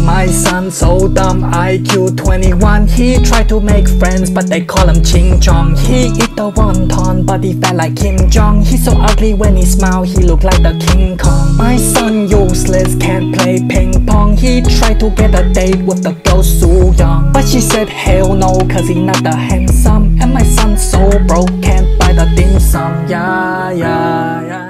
My son so dumb, IQ 21. He tried to make friends but they call him Ching Chong. He eat the wonton but he fat like Kim Jong. He's so ugly when he smile, he look like the King Kong. My son useless, can't play ping pong. He tried to get a date with the girl so young, but she said hell no cause he not that handsome. And my son so broke, can't buy the dim sum. Yeah, yeah, yeah.